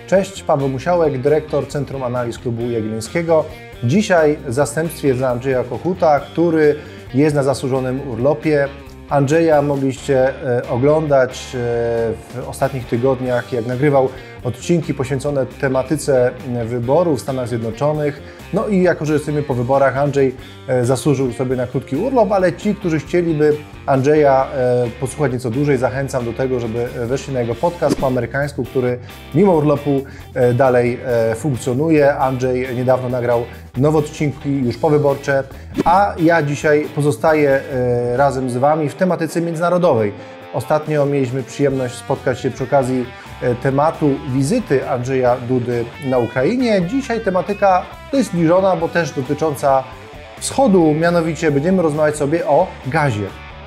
Cześć, Paweł Musiałek, dyrektor Centrum Analiz Klubu Jagiellońskiego. Dzisiaj w zastępstwie dla Andrzeja Kochuta, który jest na zasłużonym urlopie. Andrzeja mogliście oglądać w ostatnich tygodniach, jak nagrywał odcinki poświęcone tematyce wyborów w Stanach Zjednoczonych. No i jako, że jesteśmy po wyborach, Andrzej zasłużył sobie na krótki urlop, ale ci, którzy chcieliby Andrzeja posłuchać nieco dłużej, zachęcam do tego, żeby weszli na jego podcast po amerykańsku, który mimo urlopu dalej funkcjonuje. Andrzej niedawno nagrał nowe odcinki już powyborcze, a ja dzisiaj pozostaję razem z Wami w tematyce międzynarodowej. Ostatnio mieliśmy przyjemność spotkać się przy okazji tematu wizyty Andrzeja Dudy na Ukrainie. Dzisiaj tematyka dość zbliżona, bo też dotycząca wschodu, mianowicie będziemy rozmawiać sobie o gazie.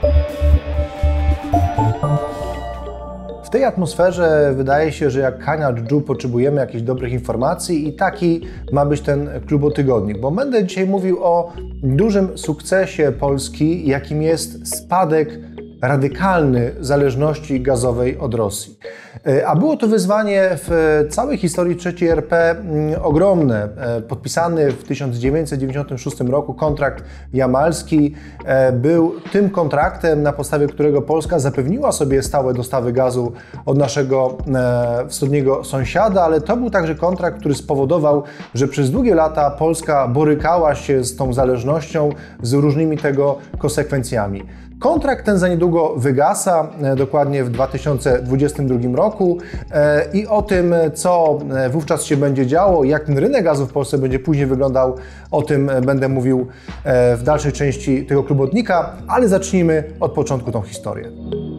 W tej atmosferze wydaje się, że jak Kania dżdżu potrzebujemy jakichś dobrych informacji i taki ma być ten klubotygodnik, bo będę dzisiaj mówił o dużym sukcesie Polski, jakim jest spadek radykalny zależności gazowej od Rosji. A było to wyzwanie w całej historii III RP ogromne. Podpisany w 1996 roku kontrakt jamalski był tym kontraktem, na podstawie którego Polska zapewniła sobie stałe dostawy gazu od naszego wschodniego sąsiada, ale to był także kontrakt, który spowodował, że przez długie lata Polska borykała się z tą zależnością, z różnymi tego konsekwencjami. Kontrakt ten za niedługo wygasa, dokładnie w 2022 roku i o tym, co wówczas się będzie działo, jak ten rynek gazu w Polsce będzie później wyglądał, o tym będę mówił w dalszej części tego klubotnika, ale zacznijmy od początku tą historię.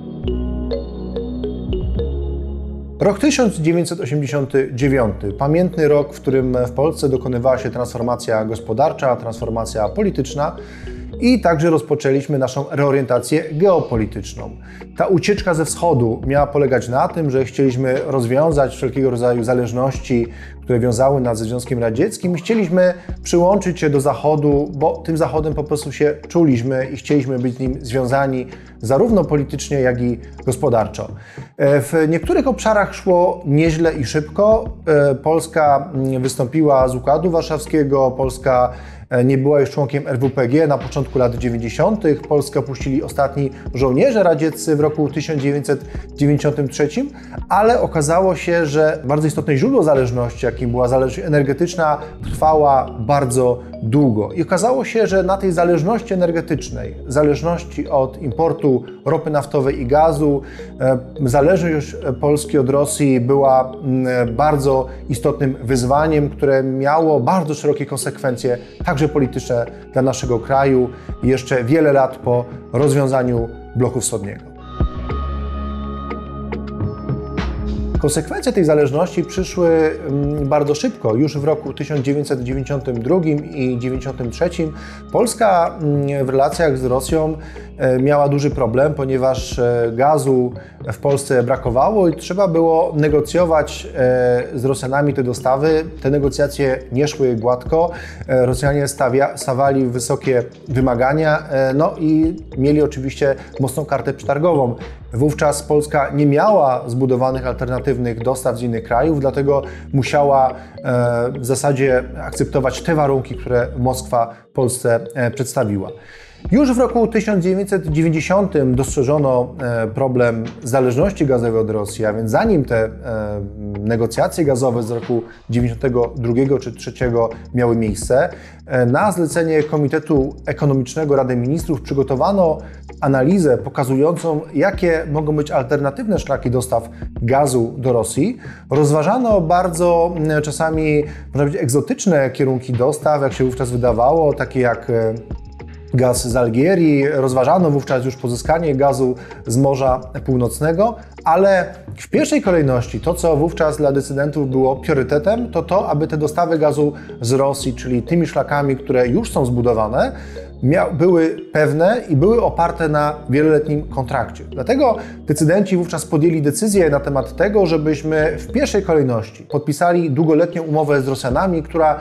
Rok 1989, pamiętny rok, w którym w Polsce dokonywała się transformacja gospodarcza, transformacja polityczna i także rozpoczęliśmy naszą reorientację geopolityczną. Ta ucieczka ze wschodu miała polegać na tym, że chcieliśmy rozwiązać wszelkiego rodzaju zależności, które wiązały nas ze Związkiem Radzieckim. Chcieliśmy przyłączyć się do Zachodu, bo tym Zachodem po prostu się czuliśmy i chcieliśmy być z nim związani zarówno politycznie, jak i gospodarczo. W niektórych obszarach szło nieźle i szybko. Polska wystąpiła z Układu Warszawskiego, Polska nie była już członkiem RWPG na początku lat 90. Polskę opuścili ostatni żołnierze radzieccy w roku 1993, ale okazało się, że bardzo istotne źródło zależności, jakim była zależność energetyczna, trwała bardzo długo. I okazało się, że na tej zależności energetycznej, zależności od importu ropy naftowej i gazu, zależność Polski od Rosji była bardzo istotnym wyzwaniem, które miało bardzo szerokie konsekwencje, także polityczne dla naszego kraju jeszcze wiele lat po rozwiązaniu bloku wschodniego. Konsekwencje tej zależności przyszły bardzo szybko. Już w roku 1992 i 1993 Polska w relacjach z Rosją miała duży problem, ponieważ gazu w Polsce brakowało i trzeba było negocjować z Rosjanami te dostawy. Te negocjacje nie szły gładko. Rosjanie stawiali wysokie wymagania, no i mieli oczywiście mocną kartę przetargową. Wówczas Polska nie miała zbudowanych alternatywnych dostaw z innych krajów, dlatego musiała w zasadzie akceptować te warunki, które Moskwa Polsce przedstawiła. Już w roku 1990 dostrzeżono problem zależności gazowej od Rosji, a więc zanim te negocjacje gazowe z roku 1992 czy 1993 miały miejsce, na zlecenie Komitetu Ekonomicznego Rady Ministrów przygotowano analizę pokazującą, jakie mogą być alternatywne szlaki dostaw gazu do Rosji. Rozważano bardzo czasami, można powiedzieć, egzotyczne kierunki dostaw, jak się wówczas wydawało, takie jak gaz z Algierii. Rozważano wówczas już pozyskanie gazu z Morza Północnego, ale w pierwszej kolejności to, co wówczas dla decydentów było priorytetem, to to, aby te dostawy gazu z Rosji, czyli tymi szlakami, które już są zbudowane, były pewne i były oparte na wieloletnim kontrakcie. Dlatego decydenci wówczas podjęli decyzję na temat tego, żebyśmy w pierwszej kolejności podpisali długoletnią umowę z Rosjanami, która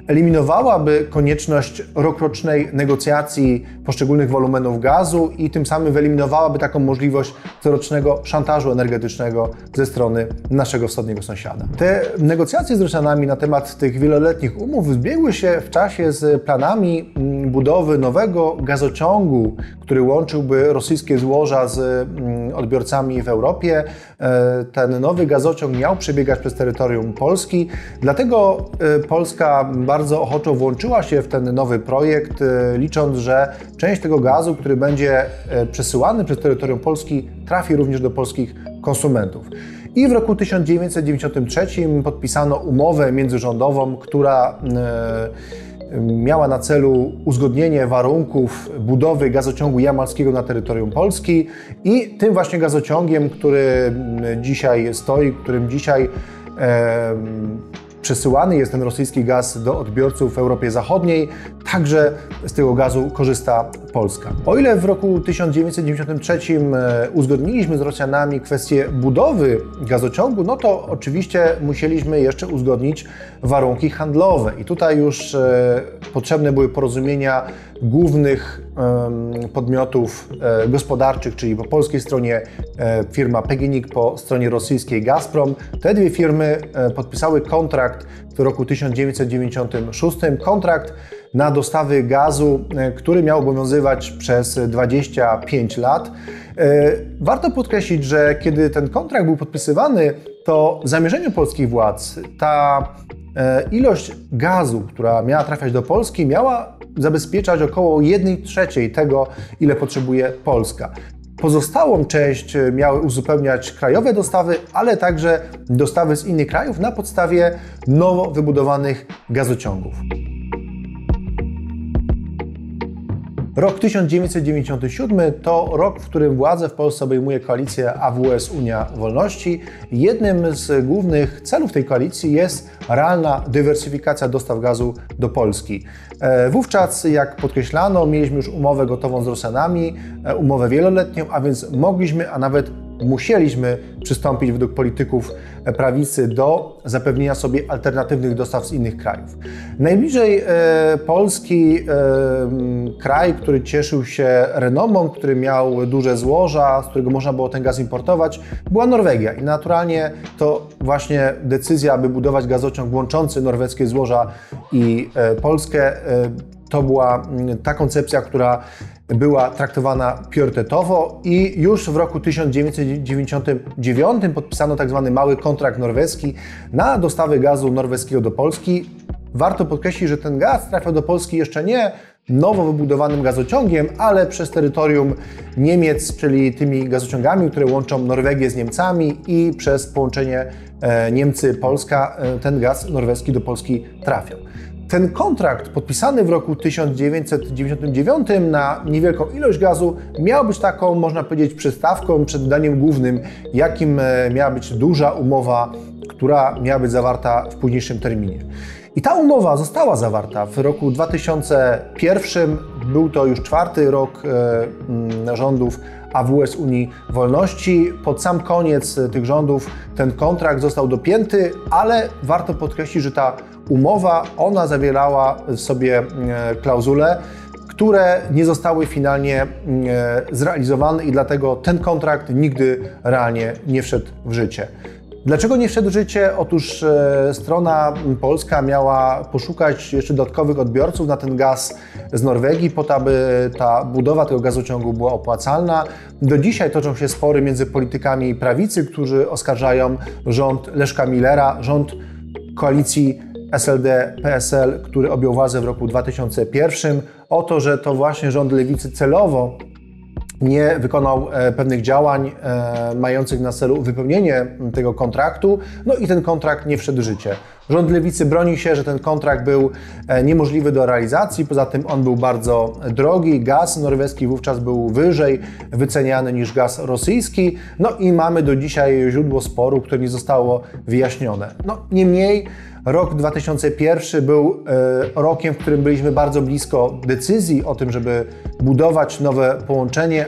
Eliminowałaby konieczność rokrocznej negocjacji poszczególnych wolumenów gazu i tym samym wyeliminowałaby taką możliwość corocznego szantażu energetycznego ze strony naszego wschodniego sąsiada. Te negocjacje z Rosjanami na temat tych wieloletnich umów zbiegły się w czasie z planami budowy nowego gazociągu, który łączyłby rosyjskie złoża z odbiorcami w Europie. Ten nowy gazociąg miał przebiegać przez terytorium Polski, dlatego Polska bardzo ochoczo włączyła się w ten nowy projekt, licząc, że część tego gazu, który będzie przesyłany przez terytorium Polski, trafi również do polskich konsumentów. I w roku 1993 podpisano umowę międzyrządową, która miała na celu uzgodnienie warunków budowy gazociągu jamalskiego na terytorium Polski i tym właśnie gazociągiem, który dzisiaj stoi, którym dzisiaj przesyłany jest ten rosyjski gaz do odbiorców w Europie Zachodniej, także z tego gazu korzysta Polska. O ile w roku 1993 uzgodniliśmy z Rosjanami kwestię budowy gazociągu, no to oczywiście musieliśmy jeszcze uzgodnić warunki handlowe i tutaj już potrzebne były porozumienia głównych podmiotów gospodarczych, czyli po polskiej stronie firma PGNiG, po stronie rosyjskiej Gazprom. Te dwie firmy podpisały kontrakt w roku 1996, kontrakt na dostawy gazu, który miał obowiązywać przez 25 lat. Warto podkreślić, że kiedy ten kontrakt był podpisywany, to w zamierzeniu polskich władz ta ilość gazu, która miała trafiać do Polski, miała zabezpieczać około 1/3 tego, ile potrzebuje Polska. Pozostałą część miały uzupełniać krajowe dostawy, ale także dostawy z innych krajów na podstawie nowo wybudowanych gazociągów. Rok 1997 to rok, w którym władzę w Polsce obejmuje koalicja AWS Unia Wolności. Jednym z głównych celów tej koalicji jest realna dywersyfikacja dostaw gazu do Polski. Wówczas, jak podkreślano, mieliśmy już umowę gotową z Rosjanami, umowę wieloletnią, a więc mogliśmy, a nawet musieliśmy przystąpić według polityków prawicy do zapewnienia sobie alternatywnych dostaw z innych krajów. Najbliżej Polski kraj, który cieszył się renomą, który miał duże złoża, z którego można było ten gaz importować, była Norwegia. I naturalnie to właśnie decyzja, aby budować gazociąg łączący norweskie złoża i Polskę, to była ta koncepcja, która była traktowana priorytetowo i już w roku 1999 podpisano tzw. mały kontrakt norweski na dostawy gazu norweskiego do Polski. Warto podkreślić, że ten gaz trafiał do Polski jeszcze nie nowo wybudowanym gazociągiem, ale przez terytorium Niemiec, czyli tymi gazociągami, które łączą Norwegię z Niemcami i przez połączenie Niemcy-Polska ten gaz norweski do Polski trafiał. Ten kontrakt podpisany w roku 1999 na niewielką ilość gazu miał być taką, można powiedzieć, przystawką przed daniem głównym, jakim miała być duża umowa, która miała być zawarta w późniejszym terminie. I ta umowa została zawarta w roku 2001. Był to już 4. rok rządów AWS Unii Wolności. Pod sam koniec tych rządów ten kontrakt został dopięty, ale warto podkreślić, że ta umowa, ona zawierała w sobie klauzule, które nie zostały finalnie zrealizowane i dlatego ten kontrakt nigdy realnie nie wszedł w życie. Dlaczego nie wszedł w życie? Otóż strona polska miała poszukać jeszcze dodatkowych odbiorców na ten gaz z Norwegii, po to, aby ta budowa tego gazociągu była opłacalna. Do dzisiaj toczą się spory między politykami prawicy, którzy oskarżają rząd Leszka Millera, rząd koalicji SLD-PSL, który objął władzę w roku 2001, o to, że to właśnie rząd lewicy celowo nie wykonał pewnych działań mających na celu wypełnienie tego kontraktu, no i ten kontrakt nie wszedł w życie. Rząd lewicy broni się, że ten kontrakt był niemożliwy do realizacji, poza tym on był bardzo drogi, gaz norweski wówczas był wyżej wyceniany niż gaz rosyjski, no i mamy do dzisiaj źródło sporu, które nie zostało wyjaśnione. No, niemniej rok 2001 był rokiem, w którym byliśmy bardzo blisko decyzji o tym, żeby budować nowe połączenie,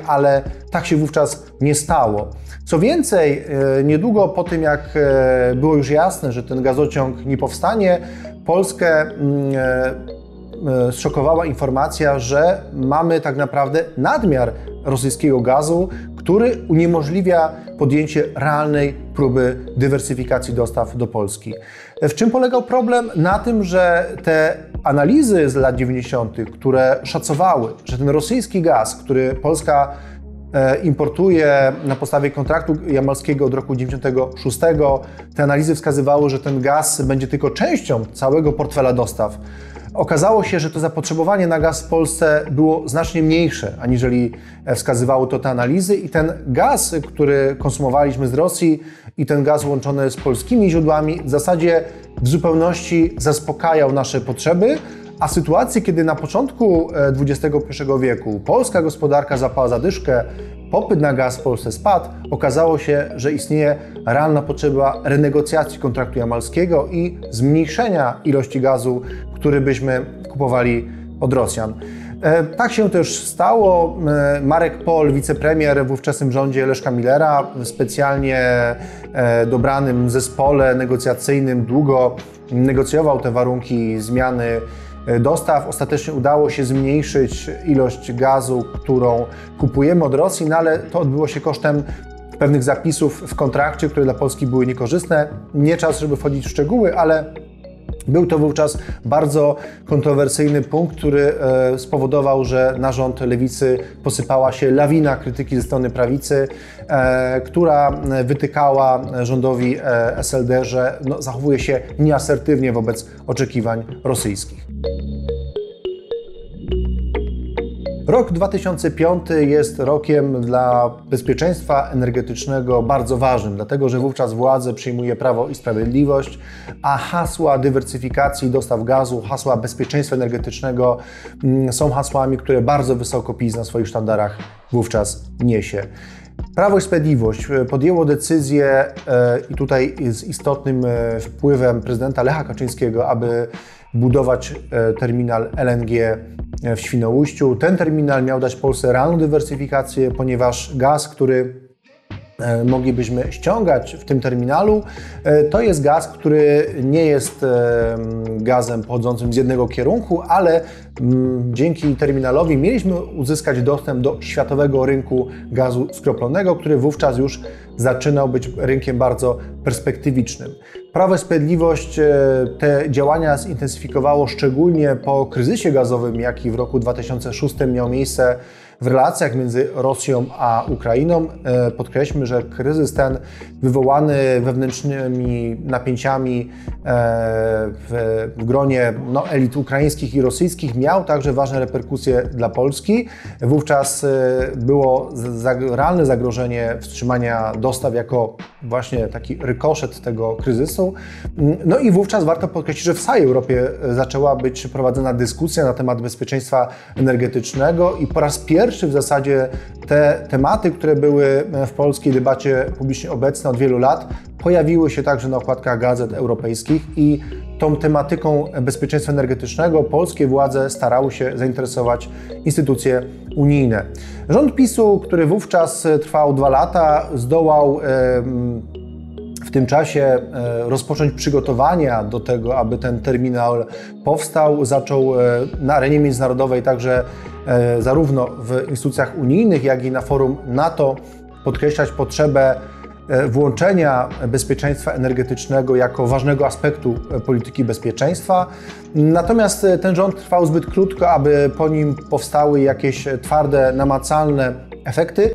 ale tak się wówczas nie stało. Co więcej, niedługo po tym, jak było już jasne, że ten gazociąg nie powstanie, Polskę zszokowała informacja, że mamy tak naprawdę nadmiar rosyjskiego gazu, który uniemożliwia podjęcie realnej próby dywersyfikacji dostaw do Polski. W czym polegał problem? Na tym, że te analizy z lat 90., które szacowały, że ten rosyjski gaz, który Polska importuje na podstawie kontraktu jamalskiego od roku 96, te analizy wskazywały, że ten gaz będzie tylko częścią całego portfela dostaw. Okazało się, że to zapotrzebowanie na gaz w Polsce było znacznie mniejsze, aniżeli wskazywały to te analizy i ten gaz, który konsumowaliśmy z Rosji i ten gaz łączony z polskimi źródłami w zasadzie w zupełności zaspokajał nasze potrzeby, a w sytuacji, kiedy na początku XXI wieku polska gospodarka zapała zadyszkę, popyt na gaz w Polsce spadł, okazało się, że istnieje realna potrzeba renegocjacji kontraktu jamalskiego i zmniejszenia ilości gazu, który byśmy kupowali od Rosjan. Tak się też stało. Marek Pol, wicepremier w ówczesnym rządzie Leszka Millera, w specjalnie dobranym zespole negocjacyjnym długo negocjował te warunki zmiany dostaw. Ostatecznie udało się zmniejszyć ilość gazu, którą kupujemy od Rosji, no ale to odbyło się kosztem pewnych zapisów w kontrakcie, które dla Polski były niekorzystne. Nie czas, żeby wchodzić w szczegóły, ale był to wówczas bardzo kontrowersyjny punkt, który spowodował, że na rząd lewicy posypała się lawina krytyki ze strony prawicy, która wytykała rządowi SLD, że zachowuje się nieasertywnie wobec oczekiwań rosyjskich. Rok 2005 jest rokiem dla bezpieczeństwa energetycznego bardzo ważnym, dlatego że wówczas władzę przyjmuje Prawo i Sprawiedliwość, a hasła dywersyfikacji dostaw gazu, hasła bezpieczeństwa energetycznego są hasłami, które bardzo wysoko PiS na swoich sztandarach wówczas niesie. Prawo i Sprawiedliwość podjęło decyzję i tutaj z istotnym wpływem prezydenta Lecha Kaczyńskiego, aby budować terminal LNG w Świnoujściu. Ten terminal miał dać Polsce realną dywersyfikację, ponieważ gaz, który moglibyśmy ściągać w tym terminalu, to jest gaz, który nie jest gazem pochodzącym z jednego kierunku, ale dzięki terminalowi mieliśmy uzyskać dostęp do światowego rynku gazu skroplonego, który wówczas już zaczynał być rynkiem bardzo perspektywicznym. Prawo i Sprawiedliwość te działania zintensyfikowało szczególnie po kryzysie gazowym, jaki w roku 2006 miał miejsce w relacjach między Rosją a Ukrainą. Podkreślmy, że kryzys ten wywołany wewnętrznymi napięciami w gronie elit ukraińskich i rosyjskich miał także ważne reperkusje dla Polski. Wówczas było realne zagrożenie wstrzymania dostaw jako właśnie taki rykoszet tego kryzysu. No i wówczas warto podkreślić, że w całej Europie zaczęła być prowadzona dyskusja na temat bezpieczeństwa energetycznego i po raz pierwszy w zasadzie te tematy, które były w polskiej debacie publicznie obecne od wielu lat, pojawiły się także na okładkach gazet europejskich i tą tematyką bezpieczeństwa energetycznego polskie władze starały się zainteresować instytucje unijne. Rząd PiS-u, który wówczas trwał 2 lata, zdołał w tym czasie rozpocząć przygotowania do tego, aby ten terminal powstał. Zaczął na arenie międzynarodowej, także zarówno w instytucjach unijnych, jak i na forum NATO podkreślać potrzebę włączenia bezpieczeństwa energetycznego jako ważnego aspektu polityki bezpieczeństwa. Natomiast ten rząd trwał zbyt krótko, aby po nim powstały jakieś twarde, namacalne efekty.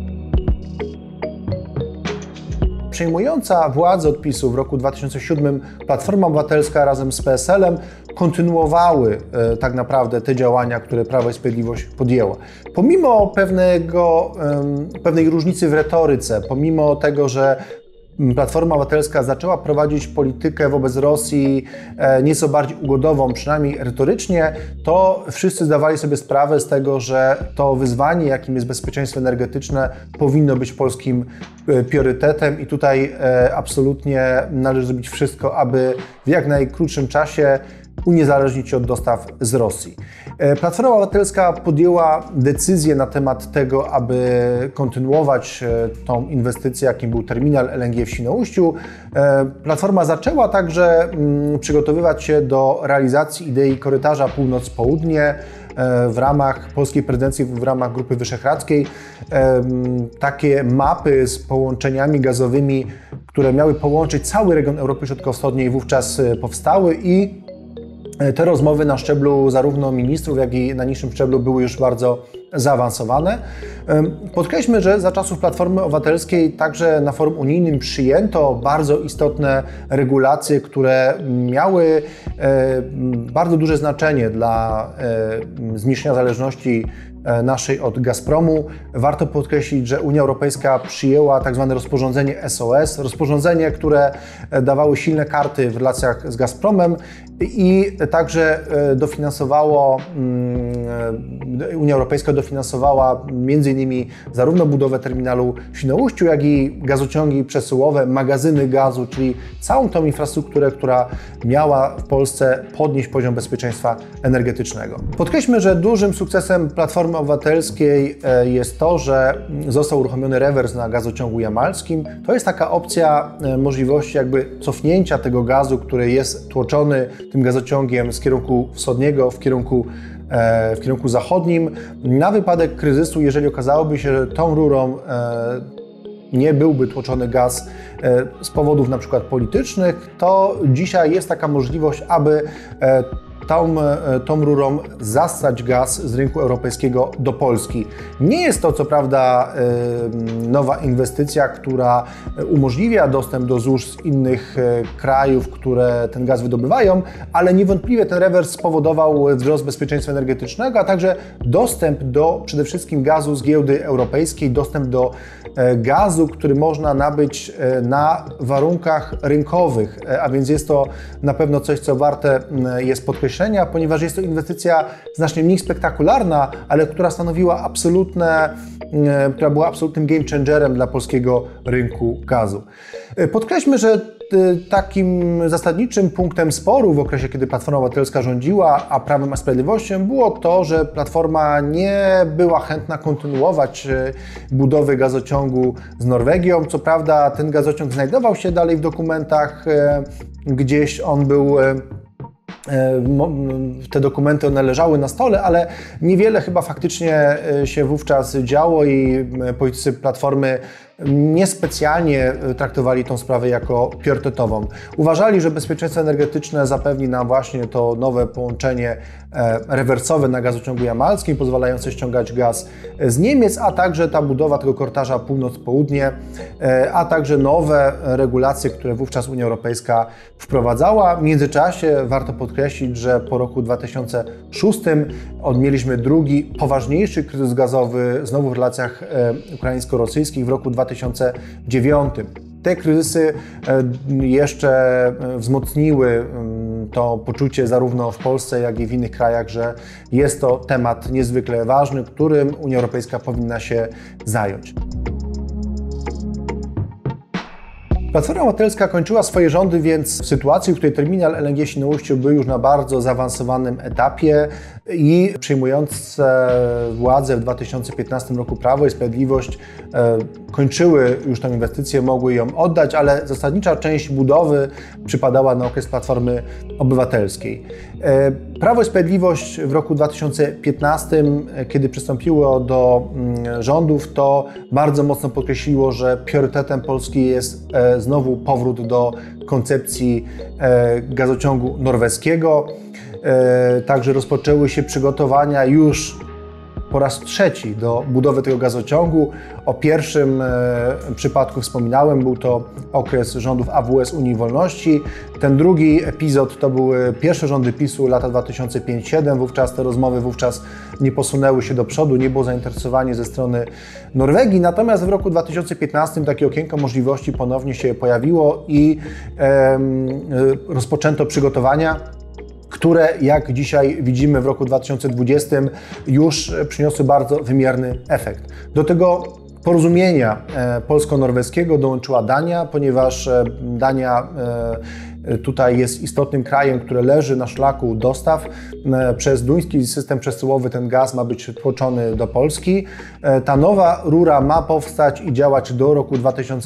Przejmująca władzę od PiS-u w roku 2007 Platforma Obywatelska razem z PSL-em kontynuowały tak naprawdę te działania, które Prawo i Sprawiedliwość podjęło. Pomimo pewnej różnicy w retoryce, pomimo tego, że Platforma Obywatelska zaczęła prowadzić politykę wobec Rosji nieco bardziej ugodową, przynajmniej retorycznie, to wszyscy zdawali sobie sprawę z tego, że to wyzwanie, jakim jest bezpieczeństwo energetyczne, powinno być polskim priorytetem i tutaj absolutnie należy zrobić wszystko, aby w jak najkrótszym czasie uniezależnić się od dostaw z Rosji. Platforma Obywatelska podjęła decyzję na temat tego, aby kontynuować tą inwestycję, jakim był terminal LNG w Świnoujściu. Platforma zaczęła także przygotowywać się do realizacji idei korytarza północ-południe w ramach polskiej prezydencji, w ramach Grupy Wyszehradzkiej. Takie mapy z połączeniami gazowymi, które miały połączyć cały region Europy Środkowo-Wschodniej, wówczas powstały i te rozmowy na szczeblu zarówno ministrów, jak i na niższym szczeblu były już bardzo zaawansowane. Podkreślmy, że za czasów Platformy Obywatelskiej także na forum unijnym przyjęto bardzo istotne regulacje, które miały bardzo duże znaczenie dla zmniejszenia zależności naszej od Gazpromu. Warto podkreślić, że Unia Europejska przyjęła tak zwane rozporządzenie SOS, rozporządzenie, które dawało silne karty w relacjach z Gazpromem i także Unia Europejska dofinansowała m.in. zarówno budowę terminalu w Świnoujściu, jak i gazociągi przesyłowe, magazyny gazu, czyli całą tą infrastrukturę, która miała w Polsce podnieść poziom bezpieczeństwa energetycznego. Podkreślmy, że dużym sukcesem Platformy Obywatelskiej jest to, że został uruchomiony rewers na gazociągu jamalskim. To jest taka opcja możliwości jakby cofnięcia tego gazu, który jest tłoczony tym gazociągiem z kierunku wschodniego w kierunku zachodnim. Na wypadek kryzysu, jeżeli okazałoby się, że tą rurą nie byłby tłoczony gaz z powodów na przykład politycznych, to dzisiaj jest taka możliwość, aby tą rurą zassać gaz z rynku europejskiego do Polski. Nie jest to co prawda nowa inwestycja, która umożliwia dostęp do złóż z innych krajów, które ten gaz wydobywają, ale niewątpliwie ten rewers spowodował wzrost bezpieczeństwa energetycznego, a także dostęp do przede wszystkim gazu z giełdy europejskiej, dostęp do gazu, który można nabyć na warunkach rynkowych, a więc jest to na pewno coś, co warte jest podkreślenia, ponieważ jest to inwestycja znacznie mniej spektakularna, ale która była absolutnym game changerem dla polskiego rynku gazu. Podkreślmy, że takim zasadniczym punktem sporu w okresie, kiedy Platforma Obywatelska rządziła, a Prawem a Sprawiedliwością, było to, że Platforma nie była chętna kontynuować budowy gazociągu z Norwegią. Co prawda ten gazociąg znajdował się dalej w dokumentach, gdzieś on był, te dokumenty one leżały na stole, ale niewiele chyba faktycznie się wówczas działo i politycy Platformy niespecjalnie traktowali tą sprawę jako priorytetową. Uważali, że bezpieczeństwo energetyczne zapewni nam właśnie to nowe połączenie rewersowe na gazociągu jamalskim, pozwalające ściągać gaz z Niemiec, a także ta budowa tego korytarza północ-południe, a także nowe regulacje, które wówczas Unia Europejska wprowadzała. W międzyczasie warto podkreślić, że po roku 2006 odmieliśmy drugi, poważniejszy kryzys gazowy znowu w relacjach ukraińsko-rosyjskich w roku 2009. Te kryzysy jeszcze wzmocniły to poczucie zarówno w Polsce, jak i w innych krajach, że jest to temat niezwykle ważny, którym Unia Europejska powinna się zająć. Platforma Obywatelska kończyła swoje rządy więc w sytuacji, w której terminal LNG w Świnoujściu był już na bardzo zaawansowanym etapie i przejmujące władzę w 2015 roku Prawo i Sprawiedliwość kończyły już tę inwestycję, mogły ją oddać, ale zasadnicza część budowy przypadała na okres Platformy Obywatelskiej. Prawo i Sprawiedliwość w roku 2015, kiedy przystąpiło do rządów, to bardzo mocno podkreśliło, że priorytetem Polski jest znowu powrót do koncepcji gazociągu norweskiego. Także rozpoczęły się przygotowania już po raz trzeci do budowy tego gazociągu. O pierwszym przypadku wspominałem, był to okres rządów AWS Unii Wolności. Ten drugi epizod to były pierwsze rządy PiS-u, lata 2005-2007. Wówczas te rozmowy nie posunęły się do przodu, nie było zainteresowania ze strony Norwegii. Natomiast w roku 2015 takie okienko możliwości ponownie się pojawiło i rozpoczęto przygotowania, które, jak dzisiaj widzimy w roku 2020, już przyniosły bardzo wymierny efekt. Do tego porozumienia polsko-norweskiego dołączyła Dania, ponieważ Dania tutaj jest istotnym krajem, które leży na szlaku dostaw. Przez duński system przesyłowy ten gaz ma być tłoczony do Polski. Ta nowa rura ma powstać i działać do roku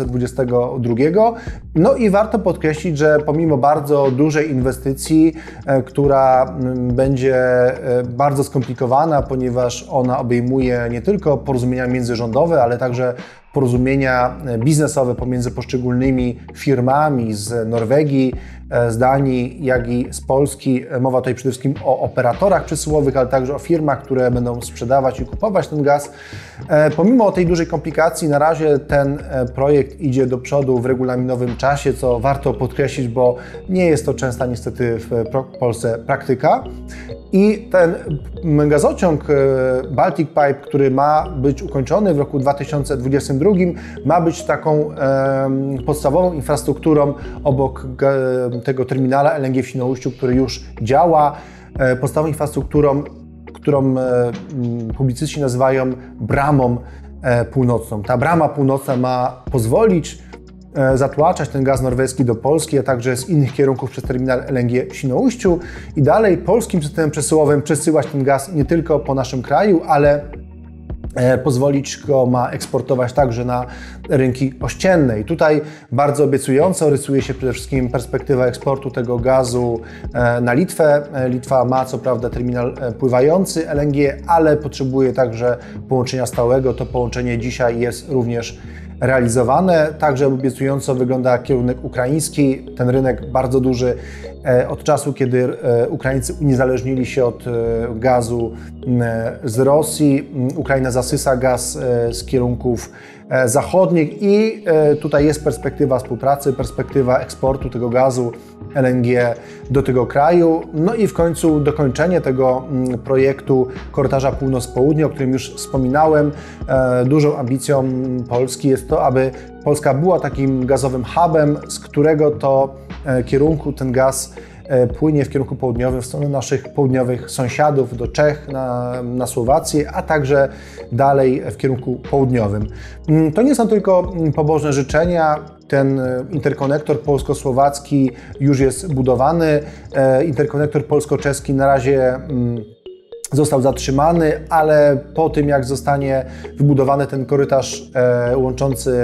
2022. No i warto podkreślić, że pomimo bardzo dużej inwestycji, która będzie bardzo skomplikowana, ponieważ ona obejmuje nie tylko porozumienia międzyrządowe, ale także porozumienia biznesowe pomiędzy poszczególnymi firmami z Norwegii, z Danii, jak i z Polski. Mowa tutaj przede wszystkim o operatorach przesyłowych, ale także o firmach, które będą sprzedawać i kupować ten gaz. Pomimo tej dużej komplikacji, na razie ten projekt idzie do przodu w regulaminowym czasie, co warto podkreślić, bo nie jest to częsta niestety w Polsce praktyka. I ten gazociąg Baltic Pipe, który ma być ukończony w roku 2022, ma być taką podstawową infrastrukturą obok tego terminala LNG w Świnoujściu, który już działa, podstawową infrastrukturą, którą publicyści nazywają bramą północną. Ta brama północna ma pozwolić zatłaczać ten gaz norweski do Polski, a także z innych kierunków przez terminal LNG w Świnoujściu i dalej polskim systemem przesyłowym przesyłać ten gaz nie tylko po naszym kraju, ale pozwolić go ma eksportować także na rynki ościenne. I tutaj bardzo obiecująco rysuje się przede wszystkim perspektywa eksportu tego gazu na Litwę. Litwa ma co prawda terminal pływający LNG, ale potrzebuje także połączenia stałego. To połączenie dzisiaj jest również realizowane. Także obiecująco wygląda kierunek ukraiński. Ten rynek bardzo duży od czasu, kiedy Ukraińcy uniezależnili się od gazu z Rosji. Ukraina zasysa gaz z kierunków zachodnich i tutaj jest perspektywa współpracy, perspektywa eksportu tego gazu LNG do tego kraju. No i w końcu dokończenie tego projektu korytarza północ-południe, o którym już wspominałem. Dużą ambicją Polski jest to, aby Polska była takim gazowym hubem, z którego to kierunku ten gaz płynie w kierunku południowym w stronę naszych południowych sąsiadów, do Czech, na Słowację, a także dalej w kierunku południowym. To nie są tylko pobożne życzenia. Ten interkonektor polsko-słowacki już jest budowany. Interkonektor polsko-czeski na razie został zatrzymany, ale po tym, jak zostanie wybudowany ten korytarz łączący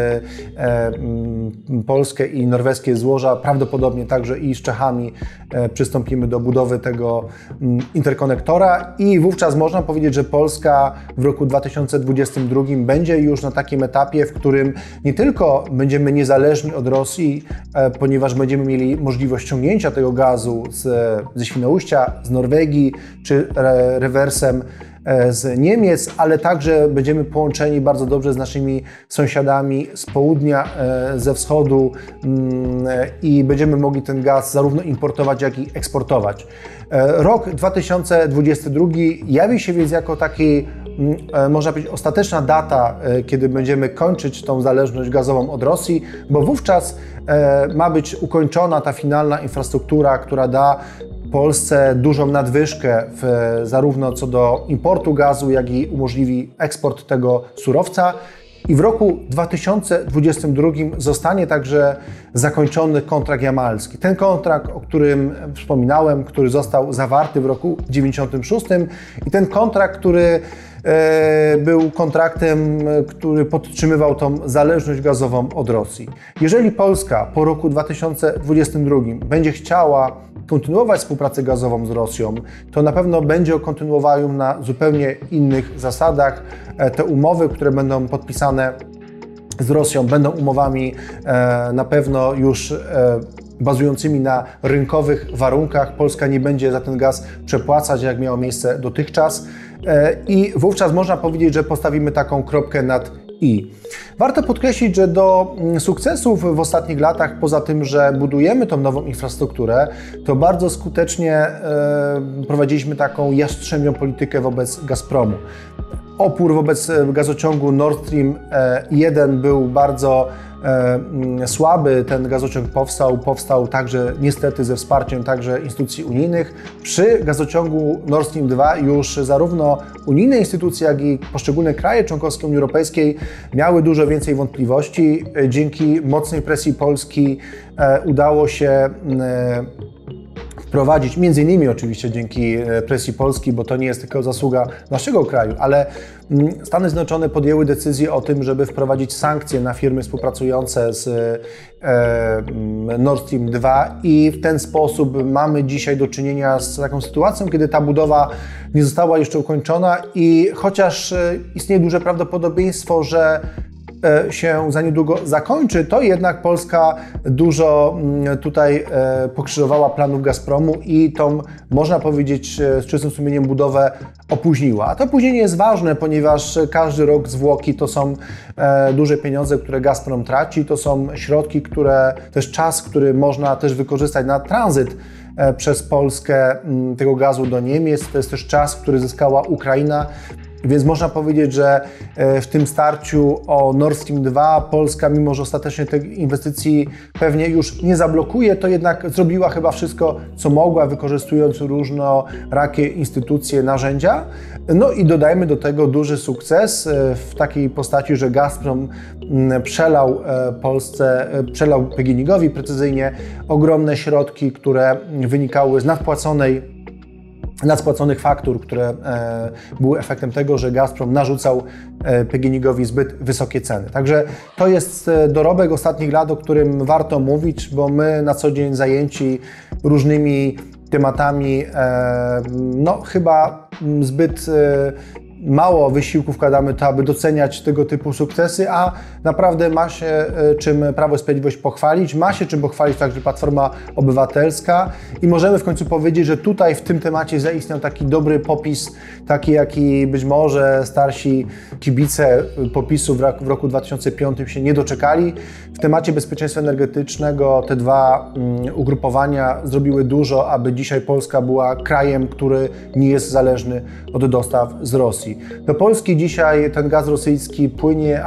Polskę i norweskie złoża, prawdopodobnie także i z Czechami przystąpimy do budowy tego interkonektora i wówczas można powiedzieć, że Polska w roku 2022 będzie już na takim etapie, w którym nie tylko będziemy niezależni od Rosji, ponieważ będziemy mieli możliwość ściągnięcia tego gazu ze Świnoujścia, z Norwegii czy rewersem z Niemiec, ale także będziemy połączeni bardzo dobrze z naszymi sąsiadami z południa, ze wschodu i będziemy mogli ten gaz zarówno importować, jak i eksportować. Rok 2022 jawi się więc jako taki, można powiedzieć, ostateczna data, kiedy będziemy kończyć tą zależność gazową od Rosji, bo wówczas ma być ukończona ta finalna infrastruktura, która da Polsce dużą nadwyżkę zarówno co do importu gazu, jak i umożliwi eksport tego surowca. I w roku 2022 zostanie także zakończony kontrakt jamalski. Ten kontrakt, o którym wspominałem, który został zawarty w roku 1996 i ten kontrakt, który był kontraktem, który podtrzymywał tą zależność gazową od Rosji. Jeżeli Polska po roku 2022 będzie chciała kontynuować współpracę gazową z Rosją, to na pewno będzie kontynuował ją na zupełnie innych zasadach. Te umowy, które będą podpisane z Rosją, będą umowami na pewno już bazującymi na rynkowych warunkach. Polska nie będzie za ten gaz przepłacać, jak miało miejsce dotychczas. I wówczas można powiedzieć, że postawimy taką kropkę nad i. Warto podkreślić, że do sukcesów w ostatnich latach, poza tym, że budujemy tą nową infrastrukturę, to bardzo skutecznie prowadziliśmy taką jastrzębią politykę wobec Gazpromu. opór wobec gazociągu Nord Stream 1 był bardzo słaby. Ten gazociąg powstał także niestety ze wsparciem także instytucji unijnych. Przy gazociągu Nord Stream 2 już zarówno unijne instytucje, jak i poszczególne kraje członkowskie Unii Europejskiej miały dużo więcej wątpliwości. Dzięki mocnej presji Polski udało się wprowadzić, między innymi oczywiście dzięki presji Polski, bo to nie jest tylko zasługa naszego kraju, ale Stany Zjednoczone podjęły decyzję o tym, żeby wprowadzić sankcje na firmy współpracujące z Nord Stream 2 i w ten sposób mamy dzisiaj do czynienia z taką sytuacją, kiedy ta budowa nie została jeszcze ukończona i chociaż istnieje duże prawdopodobieństwo, że się za niedługo zakończy, to jednak Polska dużo tutaj pokrzyżowała planów Gazpromu i tą, można powiedzieć, z czystym sumieniem budowę opóźniła. A to opóźnienie jest ważne, ponieważ każdy rok zwłoki to są duże pieniądze, które Gazprom traci, to są środki, też czas, który można też wykorzystać na tranzyt przez Polskę tego gazu do Niemiec. To jest też czas, który zyskała Ukraina. Więc można powiedzieć, że w tym starciu o Nord Stream 2 Polska, mimo że ostatecznie tej inwestycji pewnie już nie zablokuje, to jednak zrobiła chyba wszystko, co mogła, wykorzystując różnorakie instytucje, narzędzia. No i dodajmy do tego duży sukces w takiej postaci, że Gazprom przelał PGNiG-owi precyzyjnie ogromne środki, które wynikały z nadpłaconych faktur, które były efektem tego, że Gazprom narzucał PGNiG-owi zbyt wysokie ceny. Także to jest dorobek ostatnich lat, o którym warto mówić, bo my na co dzień zajęci różnymi tematami, no chyba zbyt mało wysiłku wkładamy to, aby doceniać tego typu sukcesy, a naprawdę ma się czym Prawo i Sprawiedliwość pochwalić, ma się czym pochwalić także Platforma Obywatelska i możemy w końcu powiedzieć, że tutaj w tym temacie zaistniał taki dobry popis, taki jaki być może starsi kibice popisu w roku 2005 się nie doczekali. W temacie bezpieczeństwa energetycznego te dwa ugrupowania zrobiły dużo, aby dzisiaj Polska była krajem, który nie jest zależny od dostaw z Rosji. Do Polski dzisiaj ten gaz rosyjski płynie,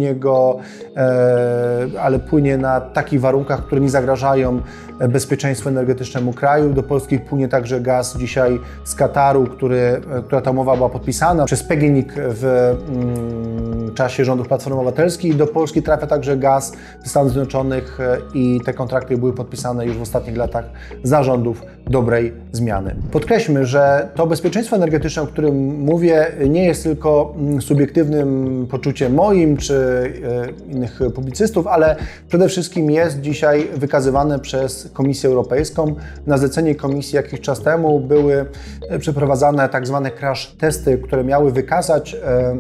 ale płynie na takich warunkach, które nie zagrażają bezpieczeństwu energetycznemu kraju. Do Polski płynie także gaz dzisiaj z Kataru, która ta umowa była podpisana przez PGNiG w czasie rządów Platformy Obywatelskiej. Do Polski trafia także gaz ze Stanów Zjednoczonych i te kontrakty były podpisane już w ostatnich latach za rządów dobrej zmiany. Podkreślmy, że to bezpieczeństwo energetyczne, o którym mówię, nie jest tylko subiektywnym poczuciem moim czy innych publicystów, ale przede wszystkim jest dzisiaj wykazywane przez Komisję Europejską. Na zlecenie Komisji jakiś czas temu były przeprowadzane tak zwane crash testy, które miały wykazać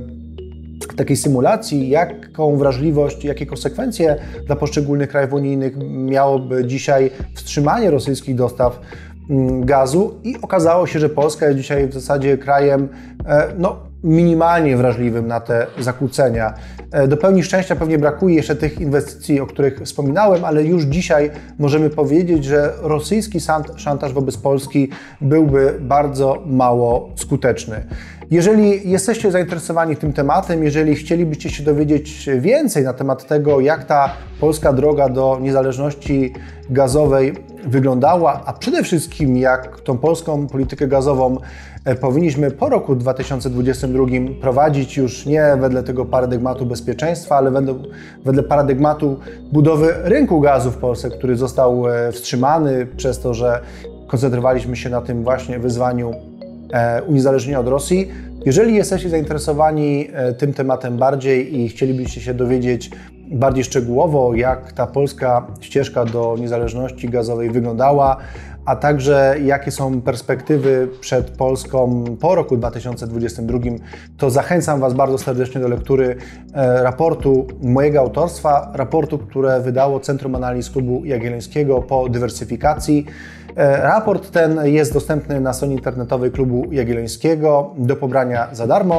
w takiej symulacji, jaką wrażliwość, jakie konsekwencje dla poszczególnych krajów unijnych miałoby dzisiaj wstrzymanie rosyjskich dostaw gazu i okazało się, że Polska jest dzisiaj w zasadzie krajem minimalnie wrażliwym na te zakłócenia. Do pełni szczęścia pewnie brakuje jeszcze tych inwestycji, o których wspominałem, ale już dzisiaj możemy powiedzieć, że rosyjski szantaż wobec Polski byłby bardzo mało skuteczny. Jeżeli jesteście zainteresowani tym tematem, jeżeli chcielibyście się dowiedzieć więcej na temat tego, jak ta polska droga do niezależności gazowej wyglądała, a przede wszystkim jak tą polską politykę gazową powinniśmy po roku 2022 prowadzić już nie wedle tego paradygmatu bezpieczeństwa, ale wedle paradygmatu budowy rynku gazu w Polsce, który został wstrzymany przez to, że koncentrowaliśmy się na tym właśnie wyzwaniu uniezależnienia od Rosji. Jeżeli jesteście zainteresowani tym tematem bardziej i chcielibyście się dowiedzieć bardziej szczegółowo, jak ta polska ścieżka do niezależności gazowej wyglądała, a także jakie są perspektywy przed Polską po roku 2022, to zachęcam Was bardzo serdecznie do lektury raportu mojego autorstwa, raportu, które wydało Centrum Analiz Klubu Jagiellońskiego po dywersyfikacji. Raport ten jest dostępny na stronie internetowej Klubu Jagiellońskiego do pobrania za darmo.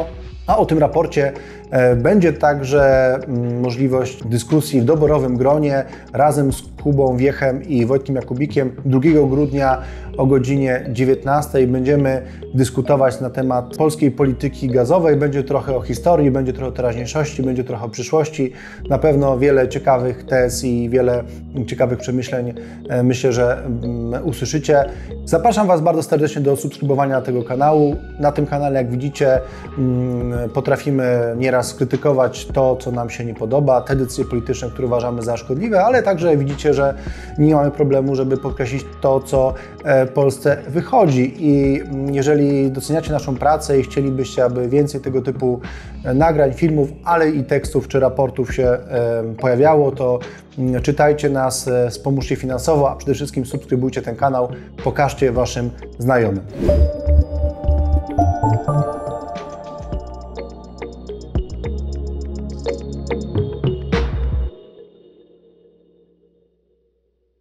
A o tym raporcie będzie także możliwość dyskusji w doborowym gronie razem z Kubą Wiechem i Wojtkiem Jakubikiem 2 grudnia o godzinie 19. Będziemy dyskutować na temat polskiej polityki gazowej. Będzie trochę o historii, będzie trochę o teraźniejszości, będzie trochę o przyszłości. Na pewno wiele ciekawych tez i wiele ciekawych przemyśleń myślę, że usłyszycie. Zapraszam Was bardzo serdecznie do subskrybowania tego kanału. Na tym kanale, jak widzicie, potrafimy nieraz krytykować to, co nam się nie podoba, te decyzje polityczne, które uważamy za szkodliwe, ale także widzicie, że nie mamy problemu, żeby podkreślić to, co Polsce wychodzi. I jeżeli doceniacie naszą pracę i chcielibyście, aby więcej tego typu nagrań, filmów, ale i tekstów czy raportów się pojawiało, to czytajcie nas, wspomóżcie finansowo, a przede wszystkim subskrybujcie ten kanał, pokażcie Waszym znajomym.